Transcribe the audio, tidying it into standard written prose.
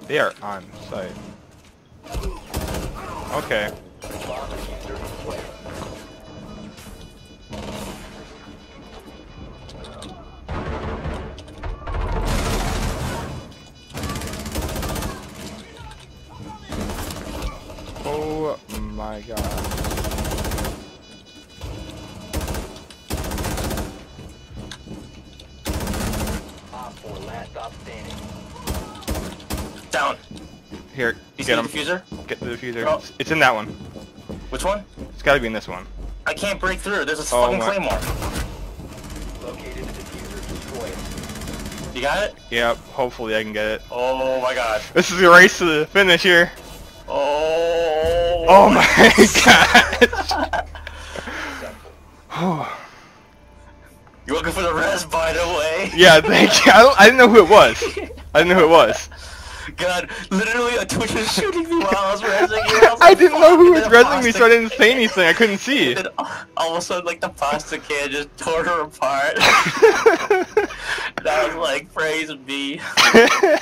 They are on site. Okay. Oh my god. Down. Here, You get see him. the diffuser? Get the diffuser. Oh. It's in that one. Which one? It's gotta be in this one. I can't break through. There's a Oh fucking my- claymore. Located the diffuser. Destroy it. You got it? Yep, hopefully I can get it. Oh my god. This is a race to the finish here. Oh. Oh my god. You're looking for the res, by the way. Yeah, thank you. I didn't know who it was. I didn't know who it was. God, literally a Twitch was shooting me while I was resing you. I didn't know who was rezzing me, so I didn't say anything. I couldn't see. And then all of a sudden, like, the pasta can just tore her apart. That was like, praise be.